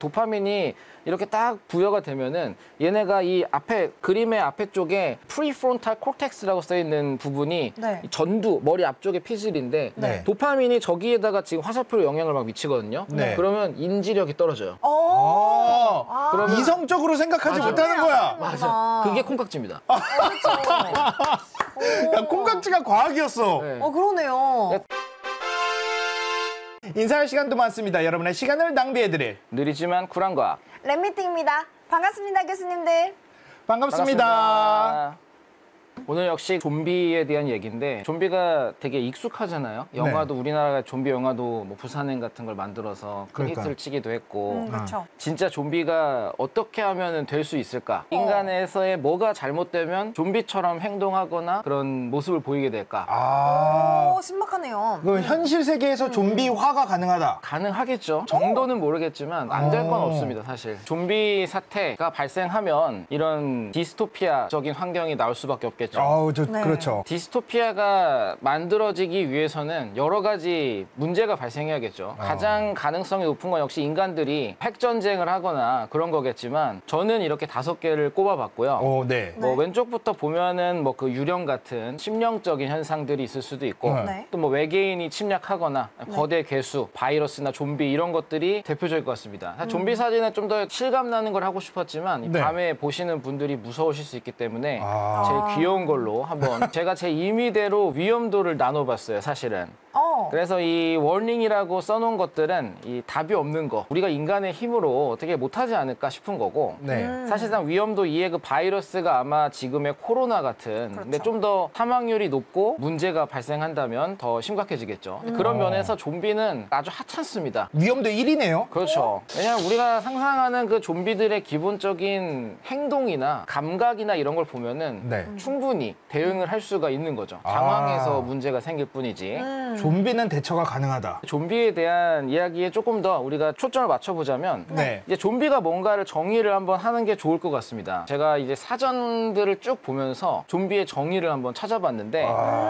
도파민이 이렇게 딱 부여가 되면은 얘네가 이 앞에 그림의 앞에 쪽에 프리프론탈 콜텍스라고 써 있는 부분이 네. 이 전두 머리 앞쪽의 피질인데 네. 도파민이 저기에다가 지금 화살표로 영향을 막 미치거든요. 네. 그러면 인지력이 떨어져요. 그러면 이성적으로 생각하지 맞아. 못하는 거야. 맞아. 그게 콩깍지입니다. 야, 콩깍지가 과학이었어. 네. 그러네요. 인사할 시간도 많습니다. 여러분의 시간을 낭비해드릴 느리지만 쿨한 과학. 랩미팅입니다. 반갑습니다, 교수님들. 반갑습니다. 오늘 역시 좀비에 대한 얘기인데 좀비가 되게 익숙하잖아요. 영화도 우리나라가 좀비 영화도 뭐 부산행 같은 걸 만들어서 큰 그러니까. 히트를 치기도 했고 그렇죠. 진짜 좀비가 어떻게 하면 될 수 있을까? 인간에서의 뭐가 잘못되면 좀비처럼 행동하거나 그런 모습을 보이게 될까? 아, 신박하네요. 그럼 현실 세계에서 좀비화가 가능하다. 가능하겠죠. 정도는 모르겠지만 안 될 건 없습니다, 사실. 좀비 사태가 발생하면 이런 디스토피아적인 환경이 나올 수밖에 없겠죠. 그렇죠. 디스토피아가 만들어지기 위해서는 여러 가지 문제가 발생해야겠죠. 가장 가능성이 높은 건 역시 인간들이 핵전쟁을 하거나 그런 거겠지만 저는 이렇게 5개를 꼽아봤고요. 네. 뭐 왼쪽부터 보면은 뭐 그 유령 같은 심령적인 현상들이 있을 수도 있고 네. 또 뭐 외계인이 침략하거나 거대 괴수, 바이러스나 좀비 이런 것들이 대표적일 것 같습니다. 좀비 사진은 좀 더 실감나는 걸 하고 싶었지만 네. 밤에 보시는 분들이 무서우실 수 있기 때문에 제일 귀여운 걸로 한번 제가 제 임의대로 위험도를 나눠봤어요, 사실은. 그래서 이 워닝이라고 써놓은 것들은 이 답이 없는 거, 우리가 인간의 힘으로 어떻게 못하지 않을까 싶은 거고 네. 사실상 위험도 2의 그 바이러스가 아마 지금의 코로나 같은 근데 좀 더 사망률이 높고 문제가 발생한다면 더 심각해지겠죠. 그런 면에서 좀비는 아주 하찮습니다. 위험도 1이네요. 그렇죠. 왜냐하면 우리가 상상하는 그 좀비들의 기본적인 행동이나 감각이나 이런 걸 보면은 네. 충분히 대응을 할 수가 있는 거죠. 당황해서 문제가 생길 뿐이지. 좀비는 대처가 가능하다. 좀비에 대한 이야기에 조금 더 우리가 초점을 맞춰보자면 네. 이제 좀비가 뭔가를 정의를 한번 하는 게 좋을 것 같습니다. 제가 이제 사전들을 쭉 보면서 좀비의 정의를 한번 찾아봤는데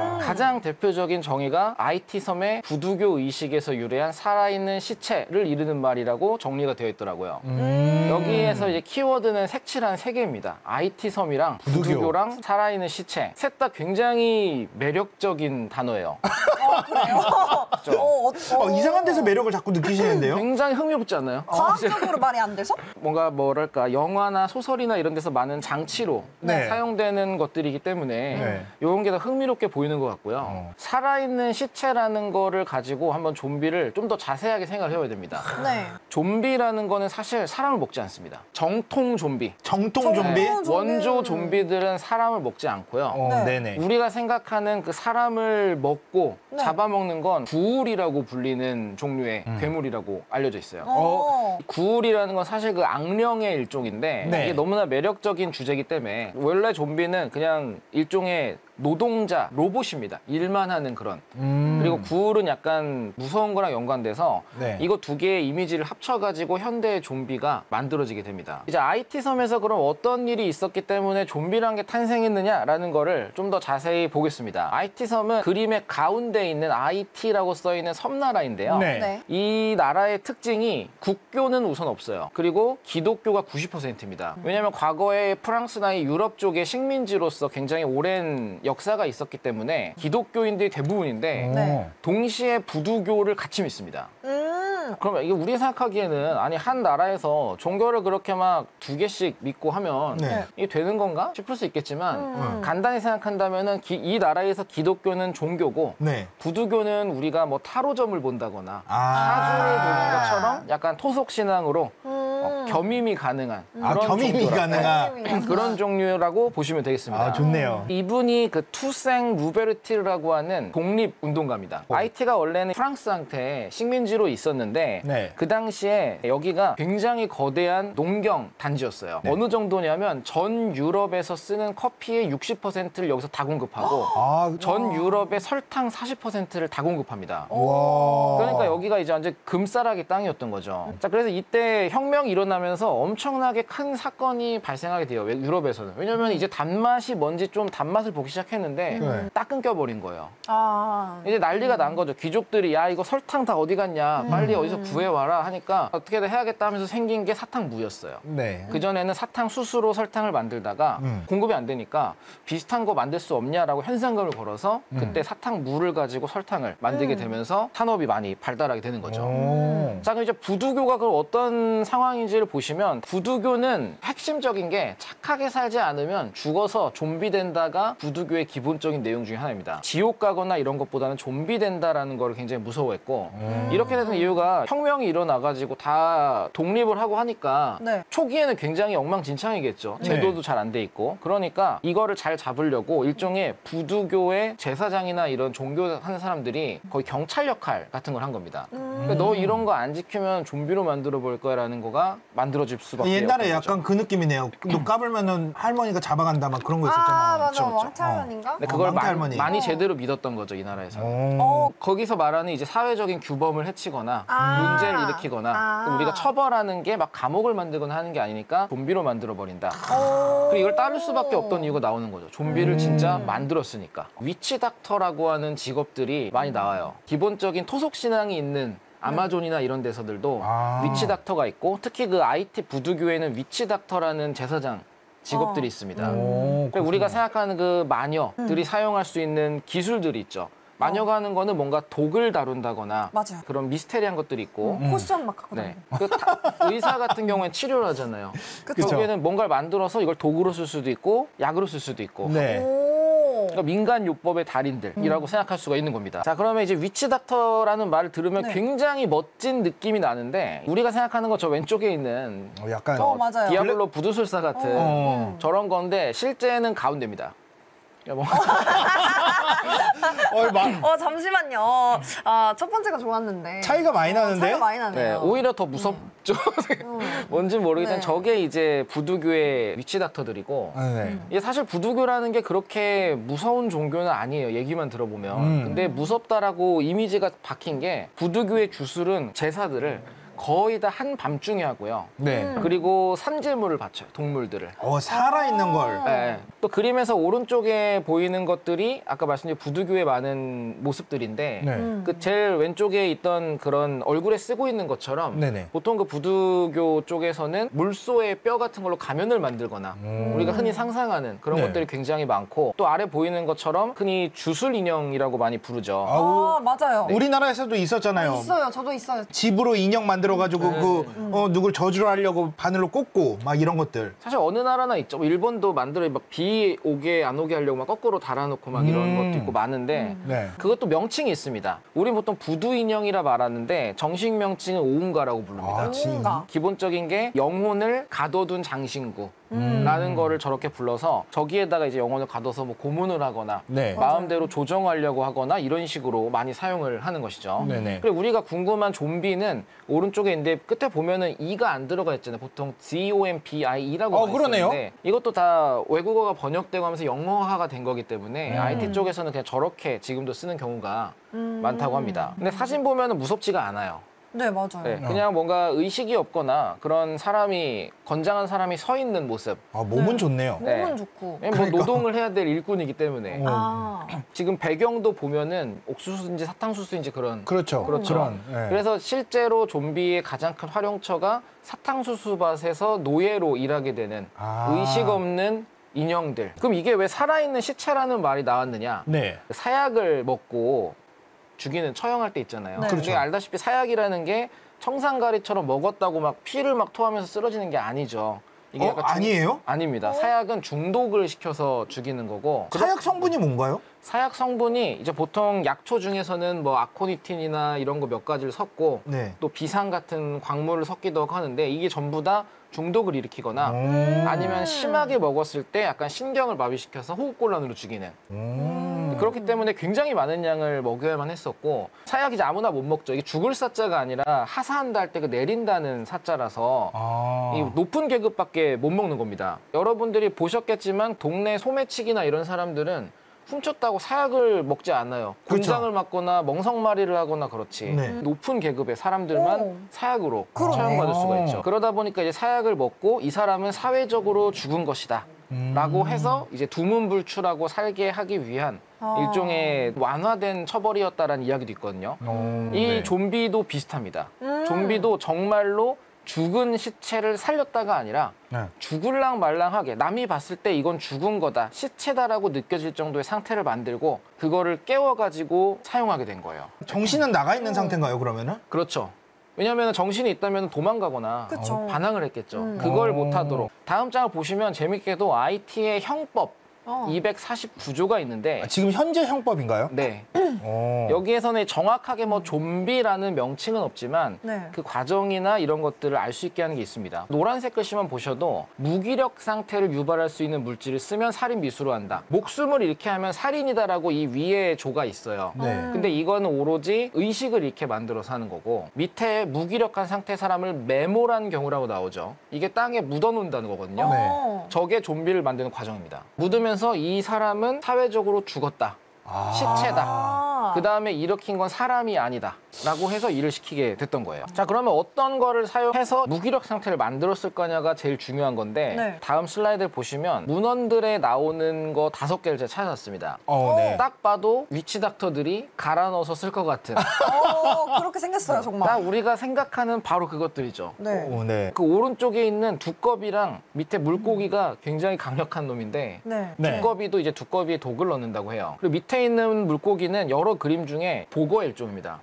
가장 대표적인 정의가 IT 섬의 부두교 의식에서 유래한 살아있는 시체를 이르는 말이라고 정리가 되어 있더라고요. 여기에서 이제 키워드는 색칠한 3개입니다. IT 섬이랑 부두교랑 살아있는 시체. 셋 다 굉장히 매력적인 단어예요. 그래요? 이상한 데서 매력을 자꾸 느끼시는데요? 굉장히 흥미롭지 않나요? 과학적으로 말이 안 돼서? 뭔가 뭐랄까 영화나 소설이나 이런 데서 많은 장치로 네. 사용되는 것들이기 때문에 네. 이런 게 더 흥미롭게 보이는 것 같고요. 살아있는 시체라는 거를 가지고 한번 좀비를 좀 더 자세하게 생각을 해봐야 됩니다. 네. 좀비라는 거는 사실 사람을 먹지 않습니다. 정통 좀비. 정통 좀비? 원조 좀비들은 사람을 먹지 않고요. 네네. 우리가 생각하는 그 사람을 먹고 잡아먹는 건 구울이라고 불리는 종류의 괴물이라고 알려져 있어요. 구울이라는 건 사실 그 악령의 일종인데 네. 이게 너무나 매력적인 주제이기 때문에 원래 좀비는 그냥 일종의 노동자, 로봇입니다. 일만 하는 그런. 그리고 구울은 약간 무서운 거랑 연관돼서 네. 이거 2개의 이미지를 합쳐가지고 현대의 좀비가 만들어지게 됩니다. 이제 IT 섬에서 그럼 어떤 일이 있었기 때문에 좀비란 게 탄생했느냐라는 거를 좀 더 자세히 보겠습니다. IT 섬은 그림의 가운데 있는 IT라고 써있는 섬나라인데요. 네. 이 나라의 특징이 국교는 우선 없어요. 그리고 기독교가 90%입니다. 왜냐하면 과거에 프랑스나 이 유럽 쪽의 식민지로서 굉장히 오랜 역사가 있었기 때문에 기독교인들이 대부분인데 동시에 부두교를 같이 믿습니다. 그러면 이게 우리가 생각하기에는 아니 한 나라에서 종교를 그렇게 막 2개씩 믿고 하면 이게 되는 건가 싶을 수 있겠지만 간단히 생각한다면은 이 나라에서 기독교는 종교고 부두교는 우리가 뭐 타로점을 본다거나 사주를 보는 것처럼 약간 토속 신앙으로 겸임이 가능한 그런 겸임이 가능한 그런 종류라고 보시면 되겠습니다. 좋네요. 이분이 그 투생 루베르티르라고 하는 독립운동가입니다. IT가 원래는 프랑스한테 식민지로 있었는데 그 당시에 여기가 굉장히 거대한 농경 단지였어요. 어느 정도냐면 전 유럽에서 쓰는 커피의 60%를 여기서 다 공급하고 전 유럽의 설탕 40%를 다 공급합니다. 그러니까 여기가 이제 완전 금싸라기 땅이었던 거죠. 자, 그래서 이때 혁명이 일어나면서 엄청나게 큰 사건이 발생하게 돼요. 유럽에서는. 왜냐면 이제 단맛이 뭔지 좀 단맛을 보기 시작했는데 네. 딱 끊겨버린 거예요. 아. 이제 난리가 난 거죠. 귀족들이 야 이거 설탕 다 어디 갔냐 빨리 어디서 구해와라 하니까 어떻게든 해야겠다 하면서 생긴 게 사탕무였어요. 네. 그전에는 사탕 수수로 설탕을 만들다가 공급이 안 되니까 비슷한 거 만들 수 없냐라고 현상금을 걸어서 그때 사탕물을 가지고 설탕을 만들게 되면서 산업이 많이 발달하게 되는 거죠. 오. 자, 그럼 이제 부두교가 그럼 어떤 상황인지를 보시면 부두교는 핵심적인 게 착하게 살지 않으면 죽어서 좀비 된다가 부두교의 기본적인 내용 중에 하나입니다. 지옥 가거나 이런 것보다는 좀비 된다라는 걸 굉장히 무서워했고 이렇게 되는 이유가 혁명이 일어나가지고 다 독립을 하고 하니까 네. 초기에는 굉장히 엉망진창이겠죠. 제도도 잘 안 돼 있고. 그러니까 이거를 잘 잡으려고 일종의 부두교의 제사장이나 이런 종교하는 사람들이 거의 경찰 역할 같은 걸 한 겁니다. 그러니까 너 이런 거 안 지키면 좀비로 만들어 볼 거야라는 거가 만들어질 수밖에 옛날에 없는 약간 거죠. 그 느낌이네요. 너 까불면은 할머니가 잡아간다 막 그런 거 있었잖아요. 아, 맞아. 그쵸, 그쵸. 왕태할머니인가? 근데 그걸 망태 할머니. 많이 제대로 믿었던 거죠, 이 나라에서는. 오. 거기서 말하는 이제 사회적인 규범을 해치거나 아. 문제를 일으키거나 아. 그럼 우리가 처벌하는 게 막 감옥을 만들거나 하는 게 아니니까 좀비로 만들어 버린다. 오. 그리고 이걸 따를 수밖에 없던 이유가 나오는 거죠. 좀비를 진짜 만들었으니까. 위치 닥터라고 하는 직업들이 많이 나와요. 기본적인 토속 신앙이 있는 아마존이나 이런 데서들도 아. 위치 닥터가 있고 특히 그 IT 부두교에는 위치 닥터라는 제사장 직업들이 있습니다. 오, 그러니까 우리가 생각하는 그 마녀들이 사용할 수 있는 기술들이 있죠. 마녀가 하는 거는 뭔가 독을 다룬다거나 맞아요. 그런 미스테리한 것들이 있고 포션 막 갖고 네. 다니고. 의사 같은 경우엔 치료를 하잖아요. 그쵸. 여기에는 뭔가를 만들어서 이걸 독으로 쓸 수도 있고 약으로 쓸 수도 있고 네. 오. 그러니까 민간 요법의 달인들이라고 생각할 수가 있는 겁니다. 자, 그러면 이제 위치 닥터라는 말을 들으면 네. 굉장히 멋진 느낌이 나는데 우리가 생각하는 거 저 왼쪽에 있는 약간 맞아요. 디아블로 부두술사 같은 어. 저런 건데 실제는 가운데입니다. 뭐 잠시만요. 첫 번째가 좋았는데. 차이가 많이 나는데요? 차이가 많이 나네요. 네, 오히려 더 무섭죠. 뭔지 모르겠지만 네. 저게 이제 부두교의 위치 닥터들이고 네. 이게 사실 부두교라는 게 그렇게 무서운 종교는 아니에요. 얘기만 들어보면. 근데 무섭다라고 이미지가 박힌 게 부두교의 주술은 제사들을 거의 다 한밤중에 하고요. 네. 그리고 산질물을 바쳐요. 동물들을. 살아있는 걸. 네. 또 그림에서 오른쪽에 보이는 것들이 아까 말씀드린 부두교의 많은 모습들인데 네. 그 제일 왼쪽에 있던 그런 얼굴에 쓰고 있는 것처럼 네네. 보통 그 부두교 쪽에서는 물소의 뼈 같은 걸로 가면을 만들거나 우리가 흔히 상상하는 그런 네. 것들이 굉장히 많고 또 아래 보이는 것처럼 흔히 주술 인형이라고 많이 부르죠. 아우, 맞아요. 우리나라에서도 있었잖아요. 있어요. 저도 있어요. 집으로 인형 만들어가지고 누굴 저주를 하려고 바늘로 꽂고 막 이런 것들. 사실 어느 나라나 있죠. 뭐 일본도 만들어 막 비 오게 안 오게 하려고 막 거꾸로 달아놓고 막 이런 것도 있고 많은데 네. 그것도 명칭이 있습니다. 우리 보통 부두 인형이라 말하는데 정식 명칭은 오운가라고 부릅니다. 뭔가. 기본적인 게 영혼을 가둬둔 장신구라는 거를 저렇게 불러서 저기에다가 이제 영혼을 가둬서 뭐 고문을 하거나 네. 마음대로 조정하려고 하거나 이런 식으로 많이 사용을 하는 것이죠. 네네. 그리고 우리가 궁금한 좀비는 오른쪽에 있는데 끝에 보면은 E가 안 들어가 있잖아요. 보통 ZOMBIE라고 그러네요. 있는데 이것도 다 외국어가 번역되고 하면서 영어화가 된 거기 때문에 IT 쪽에서는 그냥 저렇게 지금도 쓰는 경우가 많다고 합니다. 근데 사진 보면은 무섭지가 않아요. 네, 맞아요. 네, 그냥 뭔가 의식이 없거나 그런 사람이 건장한 사람이 서 있는 모습. 몸은 좋네요. 네. 몸은 좋고. 뭐 노동을 해야 될 일꾼이기 때문에 아. 지금 배경도 보면은 옥수수인지 사탕수수인지 그런 그렇죠. 그렇죠. 그런, 네. 그래서 실제로 좀비의 가장 큰 활용처가 사탕수수밭에서 노예로 일하게 되는 의식 없는 인형들. 그럼 이게 왜 살아있는 시체라는 말이 나왔느냐? 네. 사약을 먹고 죽이는 처형할 때 있잖아요. 네. 근데 그렇죠. 알다시피 사약이라는 게 청산가리처럼 먹었다고 막 피를 막 토하면서 쓰러지는 게 아니죠. 이게 약간 아니에요? 아닙니다. 사약은 중독을 시켜서 죽이는 거고. 사약 성분이 뭔가요? 사약 성분이 이제 보통 약초 중에서는 뭐 아코니틴이나 이런 거 몇 가지를 섞고 네. 또 비상 같은 광물을 섞기도 하는데 이게 전부 다 중독을 일으키거나 아니면 심하게 먹었을 때 약간 신경을 마비시켜서 호흡곤란으로 죽이는 그렇기 때문에 굉장히 많은 양을 먹여야만 했었고 사약이 이제 아무나 못 먹죠. 이게 죽을 사자가 아니라 하사한다 할 때 그 내린다는 사자라서 이 높은 계급밖에 못 먹는 겁니다. 여러분들이 보셨겠지만 동네 소매치기나 이런 사람들은 훔쳤다고 사약을 먹지 않아요. 그렇죠. 곤장을 맞거나 멍석마리를 하거나 그렇지. 네. 높은 계급의 사람들만 오. 사약으로 그러네. 처형받을 수가 있죠. 그러다 보니까 이제 사약을 먹고 이 사람은 사회적으로 죽은 것이다. 라고 해서 이제 두문불출하고 살게 하기 위한 일종의 완화된 처벌이었다라는 이야기도 있거든요. 이 네. 좀비도 비슷합니다. 좀비도 정말로 죽은 시체를 살렸다가 아니라 네. 죽을랑 말랑하게 남이 봤을 때 이건 죽은 거다, 시체다라고 느껴질 정도의 상태를 만들고 그거를 깨워가지고 사용하게 된 거예요. 정신은 나가 있는 상태인가요, 그러면은? 그렇죠. 왜냐하면 정신이 있다면 도망가거나 그쵸. 반항을 했겠죠. 그걸 어. 못하도록. 다음 장을 보시면 재밌게도 IT의 형법 249조가 있는데 아, 지금 현재 형법인가요? 네. 어. 여기에서는 정확하게 뭐 좀비라는 명칭은 없지만 네. 그 과정이나 이런 것들을 알 수 있게 하는 게 있습니다. 노란색 글씨만 보셔도 무기력 상태를 유발할 수 있는 물질을 쓰면 살인 미수로 한다. 목숨을 잃게 하면 살인이다라고 이 위에 조가 있어요. 네. 근데 이거는 오로지 의식을 잃게 만들어서 하는 거고 밑에 무기력한 상태 사람을 메모란 경우라고 나오죠. 이게 땅에 묻어놓는다는 거거든요. 네. 저게 좀비를 만드는 과정입니다. 묻으면서 이 사람은 사회적으로 죽었다. 시체다. 그 다음에 일으킨 건 사람이 아니다. 라고 해서 일을 시키게 됐던 거예요. 자, 그러면 어떤 거를 사용해서 무기력 상태를 만들었을 거냐가 제일 중요한 건데 네. 다음 슬라이드를 보시면 문헌들에 나오는 거 5개를 제가 찾아놨습니다. 네. 딱 봐도 위치 닥터들이 갈아 넣어서 쓸 것 같은 그렇게 생겼어요, 딱 정말. 우리가 생각하는 바로 그것들이죠. 네. 네. 그 오른쪽에 있는 두꺼비랑 밑에 물고기가 굉장히 강력한 놈인데 네. 네. 두꺼비도 이제 두꺼비에 독을 넣는다고 해요. 그리고 밑에 있는 물고기는 여러 그림 중에 보거 일종입니다.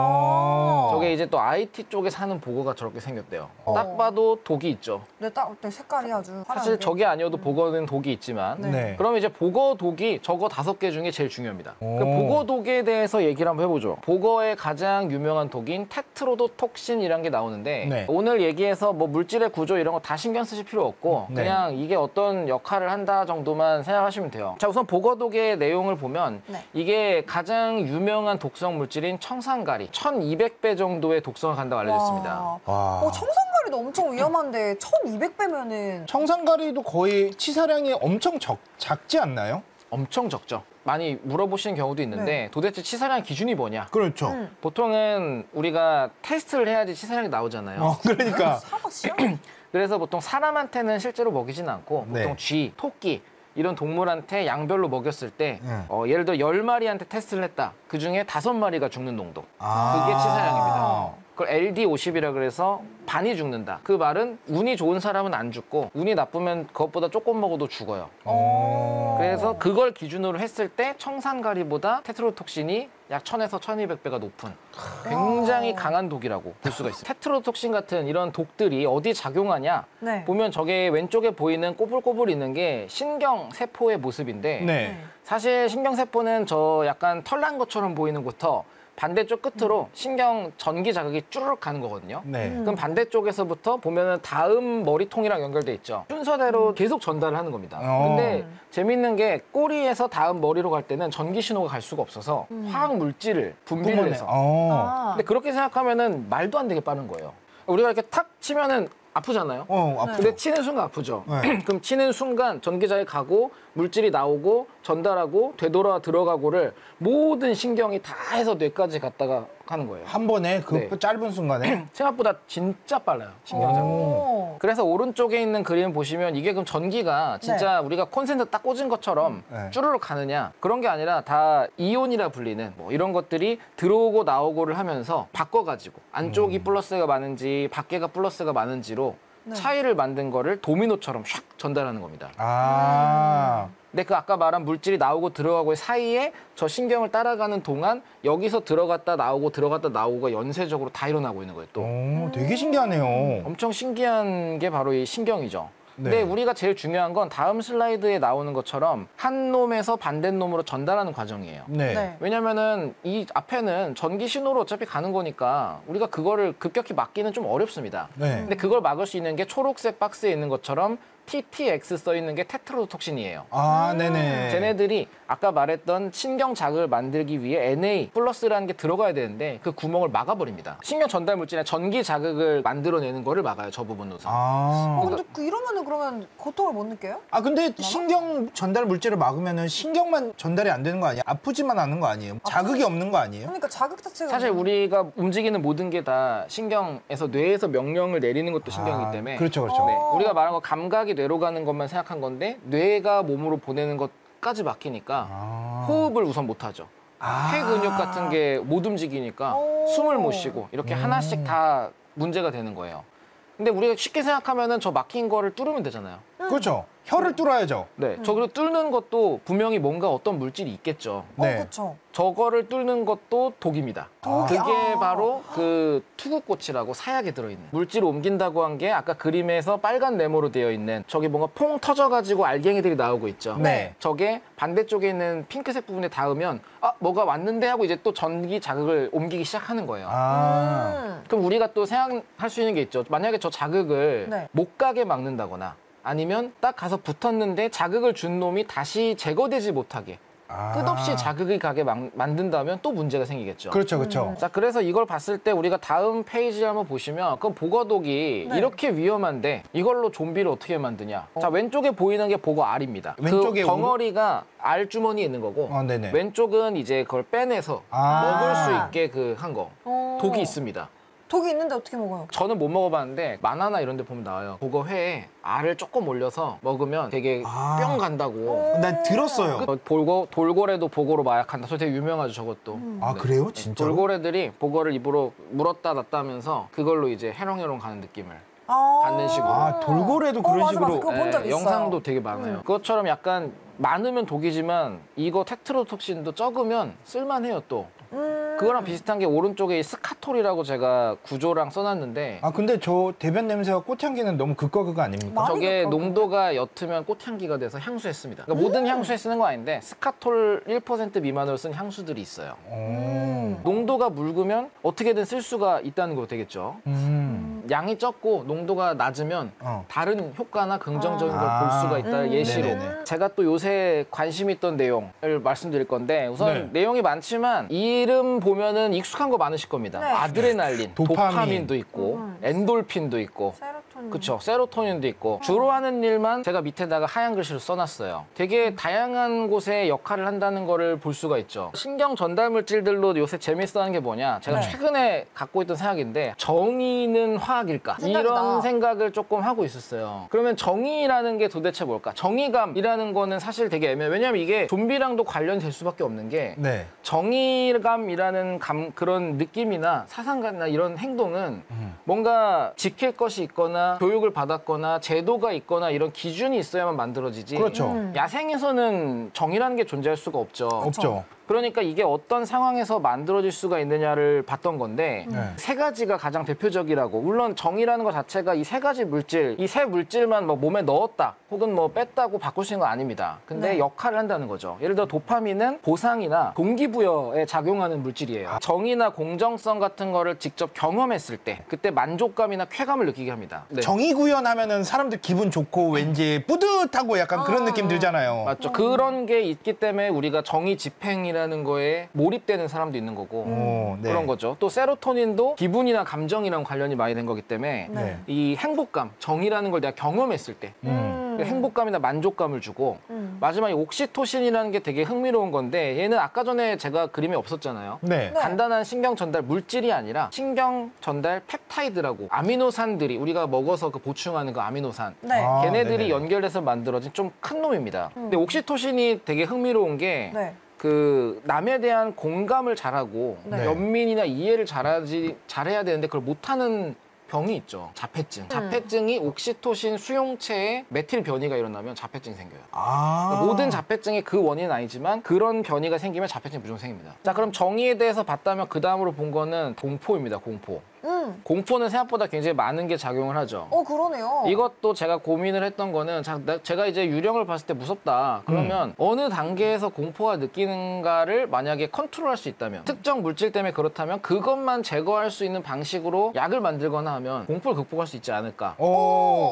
저게 이제 또 IT 쪽에 사는 보거가 저렇게 생겼대요. 딱 봐도 독이 있죠. 네, 딱 네, 색깔이 아주 사실 화려하게. 저게 아니어도 보거는 독이 있지만 네. 그러면 이제 보거 독이 저거 5개 중에 제일 중요합니다. 오. 그 보거 독에 대해서 얘기를 한번 해보죠. 보거의 가장 유명한 독인 테트로도톡신이라는 게 나오는데 네. 오늘 얘기해서 뭐 물질의 구조 이런 거 다 신경 쓰실 필요 없고 네. 그냥 이게 어떤 역할을 한다 정도만 생각하시면 돼요. 자, 우선 보거 독의 내용을 보면 네. 이게 가장 유명한 독성 물질인 청산가리 1200배 정도의 독성을 간다고 알려졌습니다. 와. 청산가리도 엄청 위험한데 1200배면은 청산가리도 거의 치사량이 엄청 작지 않나요? 엄청 적죠. 많이 물어보시는 경우도 있는데 네. 도대체 치사량 기준이 뭐냐? 그렇죠. 보통은 우리가 테스트를 해야지 치사량이 나오잖아요. 그러니까. 사과씨요? 그래서 보통 사람한테는 실제로 먹이진 않고 보통 네. 쥐, 토끼 이런 동물한테 양별로 먹였을 때 예를 들어 10마리한테 테스트를 했다. 그중에 5마리가 죽는 농도. 그게 치사량입니다. 그걸 LD50이라 그래서 반이 죽는다. 그 말은 운이 좋은 사람은 안 죽고 운이 나쁘면 그것보다 조금 먹어도 죽어요. 그래서 그걸 기준으로 했을 때 청산가리보다 테트로톡신이 약 1000에서 1200배가 높은 굉장히 강한 독이라고 볼 수가 있어요. 테트로톡신 같은 이런 독들이 어디 작용하냐 네. 보면 저게 왼쪽에 보이는 꼬불꼬불 있는 게 신경세포의 모습인데 네. 사실 신경세포는 저 약간 털난 것처럼 보이는 곳부터 반대쪽 끝으로 신경 전기 자극이 쭈르륵 가는 거거든요. 네. 그럼 반대쪽에서부터 보면은 다음 머리통이랑 연결돼 있죠. 순서대로 계속 전달을 하는 겁니다. 근데 재밌는 게 꼬리에서 다음 머리로 갈 때는 전기 신호가 갈 수가 없어서 화학 물질을 분비를 해서. 근데 그렇게 생각하면은 말도 안 되게 빠른 거예요. 우리가 이렇게 탁 치면은 아프잖아요. 아프죠. 근데 치는 순간 아프죠. 네. 그럼 치는 순간 전기자에 가고 물질이 나오고 전달하고 되돌아 들어가고를 모든 신경이 다 해서 뇌까지 갔다가 하는 거예요. 한 번에 그 네. 짧은 순간에. 생각보다 진짜 빨라요. 신경 자극이. 그래서 오른쪽에 있는 그림 보시면 이게 그럼 전기가 진짜 우리가 콘센트 딱 꽂은 것처럼 네. 쭈르륵 가느냐 그런 게 아니라 다 이온이라 불리는 뭐 이런 것들이 들어오고 나오고를 하면서 바꿔가지고 안쪽이 플러스가 많은지 밖에가 플러스가 많은지로 차이를 만든 거를 도미노처럼 샥 전달하는 겁니다. 근데 그 아까 말한 물질이 나오고 들어가고의 사이에 저 신경을 따라가는 동안 여기서 들어갔다 나오고 들어갔다 나오고가 연쇄적으로 다 일어나고 있는 거예요. 또 되게 신기하네요. 엄청 신기한 게 바로 이 신경이죠. 네. 근데 우리가 제일 중요한 건 다음 슬라이드에 나오는 것처럼 한 놈에서 반대 놈으로 전달하는 과정이에요. 네. 네. 왜냐면은 이 앞에는 전기 신호로 어차피 가는 거니까 우리가 그거를 급격히 막기는 좀 어렵습니다. 네. 근데 그걸 막을 수 있는 게 초록색 박스에 있는 것처럼 TTX 써 있는 게 테트로톡신이에요. 아, 네네. 쟤네들이 아까 말했던 신경 자극을 만들기 위해 NA 플러스라는 게 들어가야 되는데 그 구멍을 막아버립니다. 신경 전달 물질에 전기 자극을 만들어내는 거를 막아요. 저 부분 우선. 근데 이러면은 그러면 고통을 못 느껴요? 근데 신경 전달 물질을 막으면은 신경만 전달이 안 되는 거 아니에요? 아프지만 않는 거 아니에요? 자극이 없는 거 아니에요? 그러니까 자극 자체가 사실 우리가 움직이는 모든 게 다 신경에서 뇌에서 명령을 내리는 것도 신경이기 때문에 그렇죠, 그렇죠. 네, 우리가 말한 거 감각이 뇌로 가는 것만 생각한 건데 뇌가 몸으로 보내는 것까지 막히니까 호흡을 우선 못하죠. 폐 근육 같은 게 못 움직이니까 숨을 못 쉬고 이렇게 하나씩 다 문제가 되는 거예요. 근데 우리가 쉽게 생각하면은 저 막힌 거를 뚫으면 되잖아요. 그렇죠. 혀를 뚫어야죠. 네, 저 그리고 뚫는 것도 분명히 뭔가 어떤 물질이 있겠죠. 네. 그렇죠. 저거를 뚫는 것도 독입니다. 독이? 그게 아. 바로 그 투구꽃이라고 사약에 들어있는 물질을 옮긴다고 한 게 아까 그림에서 빨간 네모로 되어 있는 저기 뭔가 퐁 터져가지고 알갱이들이 나오고 있죠. 네. 저게 반대쪽에 있는 핑크색 부분에 닿으면 뭐가 왔는데 하고 이제 또 전기 자극을 옮기기 시작하는 거예요. 그럼 우리가 또 생각할 수 있는 게 있죠. 만약에 저 자극을 네. 못 가게 막는다거나 아니면 딱 가서 붙었는데 자극을 준 놈이 다시 제거되지 못하게 끝없이 자극이 가게 만든다면 또 문제가 생기겠죠. 그렇죠, 그렇죠. 자, 그래서 이걸 봤을 때 우리가 다음 페이지 한번 보시면 그 보거독이 네. 이렇게 위험한데 이걸로 좀비를 어떻게 만드냐. 자, 왼쪽에 보이는 게 보거 R입니다. 왼쪽에 그 덩어리가 R 주머니에 있는 거고 네네. 왼쪽은 이제 그걸 빼내서 먹을 수 있게 그 한 거. 독이 있습니다. 독이 있는데 어떻게 먹어요? 저는 못 먹어봤는데 만화나 이런 데 보면 나와요. 그거 회에 알을 조금 올려서 먹으면 되게 뿅 간다고. 난 들었어요. 돌고래도 보고로 마약한다. 저 되게 유명하죠, 저것도. 아, 그래요? 진짜로? 돌고래들이 보고를 입으로 물었다 놨다 하면서 그걸로 이제 해롱해롱 가는 느낌을 아. 받는 식으로. 돌고래도 그런 맞아, 식으로. 맞아. 그거 본 적 있어요. 영상도 되게 많아요. 그것처럼 약간 많으면 독이지만 이거 테트로톡신도 적으면 쓸만해요, 또. 그거랑 비슷한 게 오른쪽에 이 스카톨이라고 제가 구조랑 써놨는데 근데 저 대변 냄새와 꽃향기는 너무 극과 극 아닙니까? 많이 저게 가까워. 농도가 옅으면 꽃향기가 돼서 향수에 씁니다. 그러니까 모든 향수에 쓰는 거 아닌데 스카톨 1% 미만으로 쓴 향수들이 있어요. 농도가 묽으면 어떻게든 쓸 수가 있다는 거 되겠죠. 양이 적고 농도가 낮으면 다른 효과나 긍정적인 걸 볼 수가 있다. 예시로. 네네네. 제가 또 요새 관심 있던 내용을 말씀드릴 건데 우선 네. 내용이 많지만 이름 보면은 익숙한 거 많으실 겁니다. 네. 아드레날린, 도파민. 도파민도 있고 엔돌핀도 있고 세로토닌. 그렇죠. 세로토닌도 있고 주로 하는 일만 제가 밑에다가 하얀 글씨로 써놨어요. 되게 다양한 곳에 역할을 한다는 거를 볼 수가 있죠. 신경 전달 물질들로 요새 재밌어하는 게 뭐냐. 제가 네. 최근에 갖고 있던 생각인데 정의는 화학일까? 생각이다. 이런 생각을 조금 하고 있었어요. 그러면 정의라는 게 도대체 뭘까? 정의감이라는 거는 사실 되게 애매해요. 왜냐하면 이게 좀비랑도 관련이 될 수밖에 없는 게 네. 정의감이라는 그런 느낌이나 사상감이나 이런 행동은 뭔가 지킬 것이 있거나 교육을 받았거나 제도가 있거나 이런 기준이 있어야만 만들어지지. 그렇죠. 야생에서는 정의라는 게 존재할 수가 없죠. 없죠. 그러니까 이게 어떤 상황에서 만들어질 수가 있느냐를 봤던 건데 세 가지가 가장 대표적이라고. 물론 정의라는 것 자체가 이 세 가지 물질, 이 세 물질만 뭐 몸에 넣었다 혹은 뭐 뺐다고 바꿀 수 있는 건 아닙니다. 근데 네. 역할을 한다는 거죠. 예를 들어 도파민은 보상이나 동기부여에 작용하는 물질이에요. 정의나 공정성 같은 거를 직접 경험했을 때 그때 만족감이나 쾌감을 느끼게 합니다. 네. 정의 구현하면은 사람들 기분 좋고 왠지 뿌듯하고 약간 그런 느낌 들잖아요. 맞죠. 그런 게 있기 때문에 우리가 정의 집행이라는 거에 몰입되는 사람도 있는 거고 네. 그런 거죠. 또 세로토닌도 기분이나 감정이랑 관련이 많이 된 거기 때문에 네. 이 행복감, 정의라는 걸 내가 경험했을 때 행복감이나 만족감을 주고 마지막에 옥시토신이라는 게 되게 흥미로운 건데 얘는 아까 전에 제가 그림이 없었잖아요. 네. 간단한 신경 전달 물질이 아니라 신경 전달 펩타이드라고 아미노산들이 우리가 먹어서 그 보충하는 그 아미노산 네. 아, 걔네들이 네네. 연결돼서 만들어진 좀 큰 놈입니다. 근데 옥시토신이 되게 흥미로운 게 네. 그 남에 대한 공감을 잘하고 네. 연민이나 이해를 잘해야 되는데 그걸 못하는 병이 있죠. 자폐증. 자폐증이 옥시토신 수용체에 메틸 변이가 일어나면 자폐증이 생겨요. 그러니까 모든 자폐증이 그 원인은 아니지만 그런 변이가 생기면 자폐증이 무조건 생깁니다. 자, 그럼 정의에 대해서 봤다면 그 다음으로 본 거는 공포입니다. 공포. 공포는 생각보다 굉장히 많은 게 작용을 하죠. 그러네요. 이것도 제가 고민을 했던 거는 제가 이제 유령을 봤을 때 무섭다. 그러면 어느 단계에서 공포가 느끼는가를 만약에 컨트롤할 수 있다면 특정 물질 때문에 그렇다면 그것만 제거할 수 있는 방식으로 약을 만들거나 하면 공포를 극복할 수 있지 않을까. 오.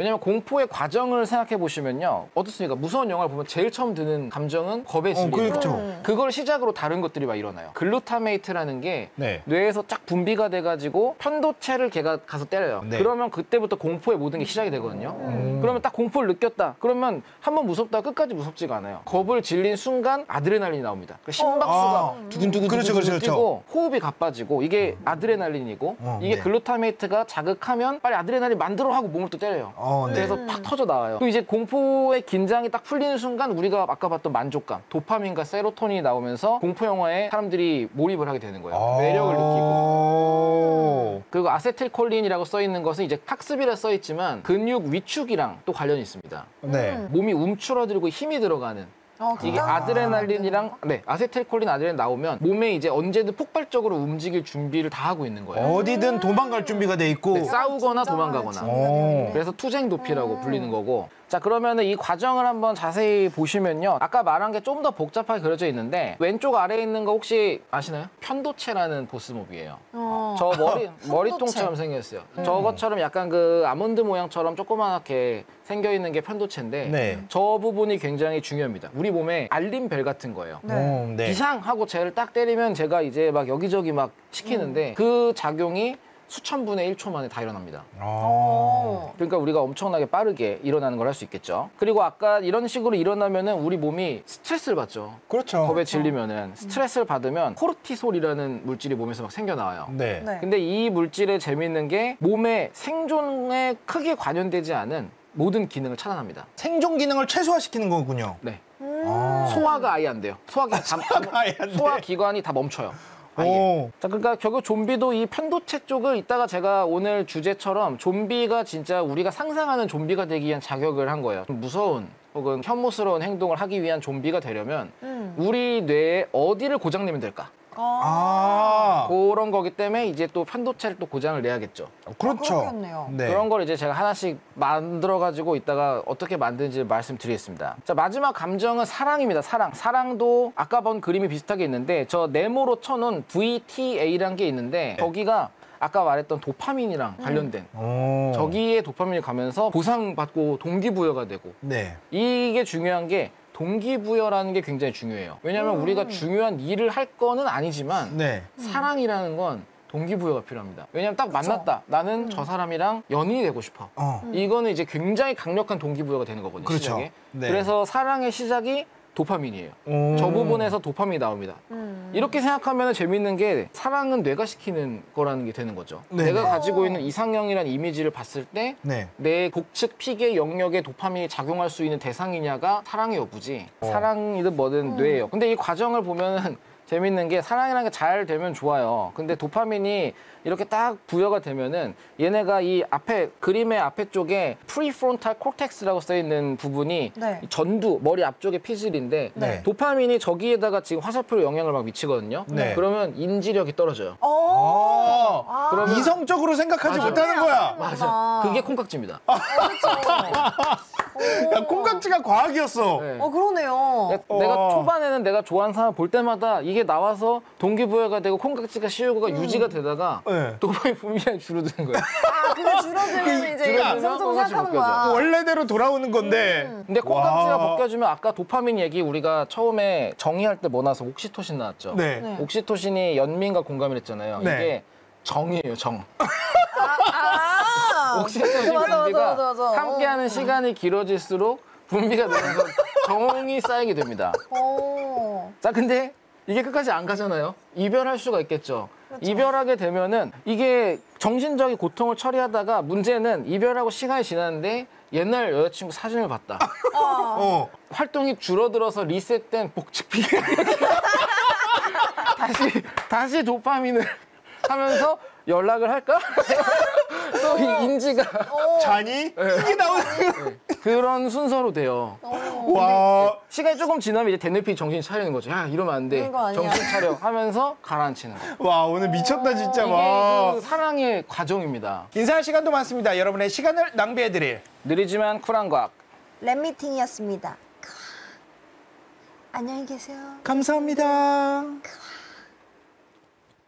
왜냐면 공포의 과정을 생각해 보시면요. 어떻습니까? 무서운 영화를 보면 제일 처음 드는 감정은 겁의 질이에요. 그렇죠. 그걸 시작으로 다른 것들이 막 일어나요. 글루타메이트라는 게 네. 뇌에서 쫙 분비가 돼가지고 편도체를 걔가 가서 때려요. 네. 그러면 그때부터 공포의 모든 게 시작이 되거든요. 그러면 딱 공포를 느꼈다. 그러면 한 번 무섭다가 끝까지 무섭지가 않아요. 겁을 질린 순간 아드레날린이 나옵니다. 그 심박수가 두근두근 그렇죠, 두근두근 그렇죠. 뛰고 호흡이 가빠지고 이게 아드레날린이고 이게 네. 글루타메이트가 자극하면 빨리 아드레날린 만들어 하고 몸을 또 때려요. 네. 그래서 팍 터져 나와요. 또 이제 공포의 긴장이 딱 풀리는 순간 우리가 아까 봤던 만족감, 도파민과 세로토닌이 나오면서 공포 영화에 사람들이 몰입을 하게 되는 거예요. 매력을 느끼고. 그리고 아세틸콜린이라고 써 있는 것은 이제 학습이라 써 있지만 근육 위축이랑 또 관련이 있습니다. 네. 몸이 움츠러들고 힘이 들어가는 이게 아드레날린이랑 아세틸콜린 아드레날린 나오면 몸에 이제 언제든 폭발적으로 움직일 준비를 다 하고 있는 거예요. 어디든 도망갈 준비가 돼 있고. 네, 싸우거나 도망가거나. 그래서 투쟁 도피라고 불리는 거고. 자, 그러면은 이 과정을 한번 자세히 보시면요. 아까 말한 게 좀 더 복잡하게 그려져 있는데 왼쪽 아래에 있는 거 혹시 아시나요? 편도체라는 보스몹이에요. 저 머리통처럼 생겼어요. 저것처럼 약간 그 아몬드 모양처럼 조그맣게 생겨 있는 게 편도체인데 네. 저 부분이 굉장히 중요합니다. 우리 몸에 알림벨 같은 거예요. 네. 네. 비상 하고 쟤를 딱 때리면 제가 이제 막 여기저기 막 시키는데 그 작용이 수천 분의 1초 만에 다 일어납니다. 그러니까 우리가 엄청나게 빠르게 일어나는 걸 할 수 있겠죠. 그리고 아까 이런 식으로 일어나면은 우리 몸이 스트레스를 받죠. 그렇죠. 겁에 질리면은 스트레스를 받으면 코르티솔이라는 물질이 몸에서 막 생겨 나와요. 네. 네. 근데 이 물질의 재미있는 게 몸의 생존에 크게 관여되지 않은 모든 기능을 차단합니다. 생존 기능을 최소화시키는 거군요. 네. 아. 소화가 아예 안 돼요. 아예 안 돼. 소화 기관이 다 멈춰요. 아예. 오. 자, 그러니까 결국 좀비도 이 편도체 쪽을 이따가 제가 오늘 주제처럼 좀비가 진짜 우리가 상상하는 좀비가 되기 위한 자격을 한 거예요. 좀 무서운 혹은 혐오스러운 행동을 하기 위한 좀비가 되려면 우리 뇌에 어디를 고장내면 될까? 그런 거기 때문에 이제 또 편도체를 또 고장을 내야겠죠. 그렇죠. 그렇겠네요. 네. 그런 걸 이제 제가 하나씩 만들어가지고 이따가 어떻게 만드는지 말씀드리겠습니다. 자, 마지막 감정은 사랑입니다. 사랑. 사랑도 아까 본 그림이 비슷하게 있는데 저 네모로 쳐놓은 VTA라는 게 있는데 거기가 아까 말했던 도파민이랑 관련된 저기에 도파민이 가면서 보상받고 동기부여가 되고 네. 이게 중요한 게 동기부여라는 게 굉장히 중요해요. 왜냐하면 우리가 중요한 일을 할 거는 아니지만 네. 사랑이라는 건 동기부여가 필요합니다. 왜냐하면 딱 만났다. 나는 저 사람이랑 연인이 되고 싶어. 이거는 이제 굉장히 강력한 동기부여가 되는 거거든요. 그렇죠. 시작에. 네. 그래서 사랑의 시작이 도파민이에요. 저 부분에서 도파민이 나옵니다. 이렇게 생각하면 재밌는 게 사랑은 뇌가 시키는 거라는 게 되는 거죠. 네. 내가 가지고 있는 이상형이라는 이미지를 봤을 때 네. 내 복측 피계 영역에 도파민이 작용할 수 있는 대상이냐가 사랑의 여부지 사랑이든 뭐든 뇌예요. 근데 이 과정을 보면은 재밌는 게 사랑이라는 게 잘 되면 좋아요. 근데 도파민이 이렇게 딱 부여가 되면은 얘네가 이 앞에 그림의 앞에 쪽에 프리프론탈 콜텍스라고 써 있는 부분이 네. 이 전두 머리 앞쪽의 피질인데 네. 도파민이 저기에다가 지금 화살표로 영향을 막 미치거든요. 네. 그러면 인지력이 떨어져요. 그러면 이성적으로 생각하지 맞아. 못하는 거야. 맞아. 그게 콩깍지입니다. 야, 콩깍지가 과학이었어. 네. 그러네요. 내가 초반에는 내가 좋아하는 사람 볼 때마다 이게 나와서 동기부여가 되고 콩깍지가 씌우고가 유지가 되다가 네. 도파민 분비량이 줄어드는 거예요. 그게 줄어들면 이제 줄어들면 이성적으로 콩깍지 생각하는 벗겨져. 거야. 원래대로 돌아오는 건데. 근데 콩깍지가 와. 벗겨지면 아까 도파민 얘기 우리가 처음에 정의할 때 뭐 나와서 옥시토신 나왔죠. 네. 네. 옥시토신이 연민과 공감을 했잖아요. 네. 이게 정이에요, 정. 아, 옥시토신 맞아, 분비가 맞아. 함께하는 시간이 길어질수록 분비가 되면서 정이 쌓이게 됩니다. 자, 근데 이게 끝까지 안 가잖아요. 이별할 수가 있겠죠. 이별하게 되면은 이게 정신적인 고통을 처리하다가 문제는 이별하고 시간이 지났는데 옛날 여자친구 사진을 봤다. 활동이 줄어들어서 리셋된 복측 피해. 다시 도파민을 하면서 연락을 할까? 또 이 인지가 자니? 이게 나오는 그런 순서로 돼요. 와. 시간이 조금 지나면 이제 대뇌피 정신 차리는 거죠. 야, 이러면 안 돼. 이런 거 아니야. 정신 차려 하면서 가라앉히는 거. 와, 오늘 미쳤다, 진짜. 이게 와. 그 사랑의 과정입니다. 인사할 시간도 많습니다. 여러분의 시간을 낭비해드릴. 느리지만 쿨한 과학. 랩미팅이었습니다. 안녕히 계세요. 감사합니다.